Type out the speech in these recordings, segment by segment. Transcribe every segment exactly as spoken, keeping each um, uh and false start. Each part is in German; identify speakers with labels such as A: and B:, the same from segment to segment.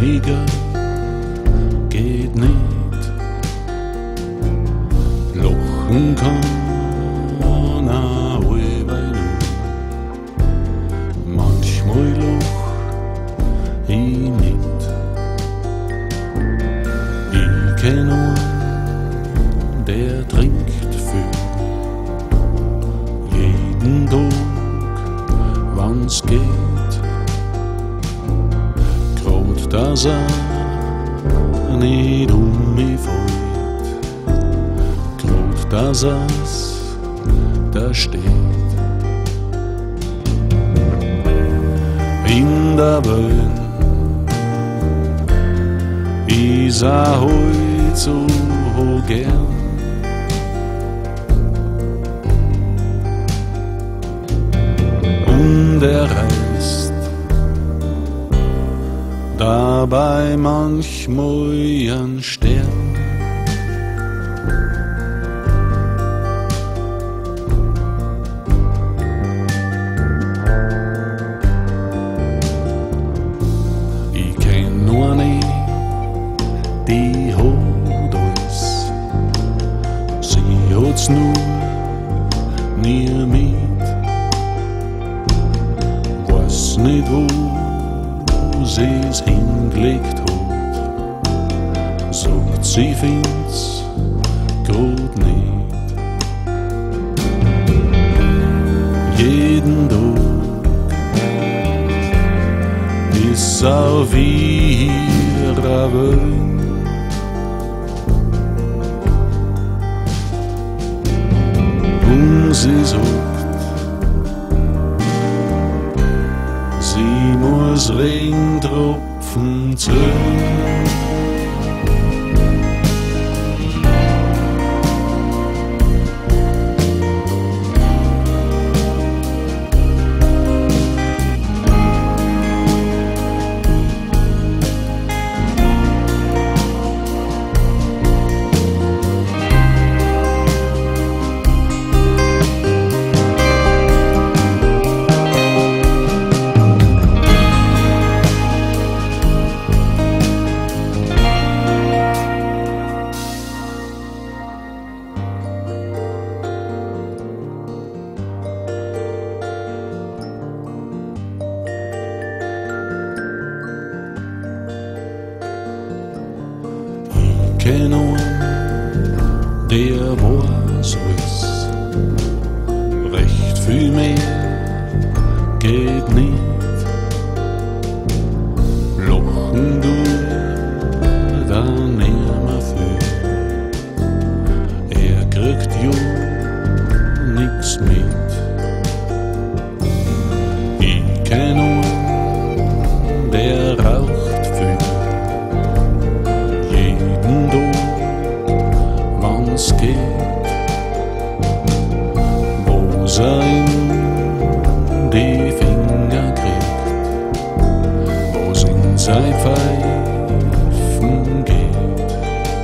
A: weniger geht nicht. Lachen kann auch allweil. Manchmal lach ich nicht. Ich kenn einen, der trinkt viel. Jeden Tag, wann's geht. Grad, dass er nicht um mich fällt. Grad, dass er's da steht. In der Welt is er heut so gern. Und er reißt dabei manchmal ein Stern. Ich kenn nur eine, die hat alles. Sie hat's nur nie mit. Weiß nicht, wo sie's hingelegt hat. Sagt, sie find's grad nicht. Jeden Tag ist auf ihrer Welt. Und sie sagt, sie muss Regentropfen zählen. Kenn einen, der weiß alles. Recht viel mehr geht nicht. Lachen tut dann nimmer viel. Er kriegt ja nix mit. Ich kenn einen, der raucht viel. Wann's geht, wo's er in die Finger kriegt, wo's in sein Pfeifen geht.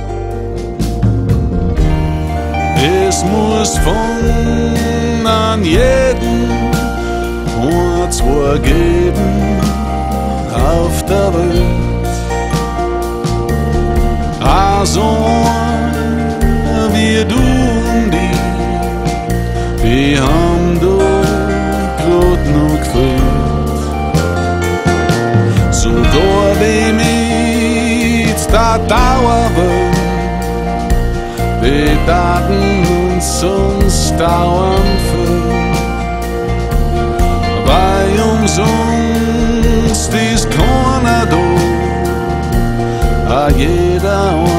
A: Es muss von an jeden und zwei geben auf der Welt. Also wir du und ich, wir haben doch grad noch gefällt. Sogar wie mit der Dauerwelt, wir daten uns uns dauernd für. Weil umsonst ist keiner da, a jeder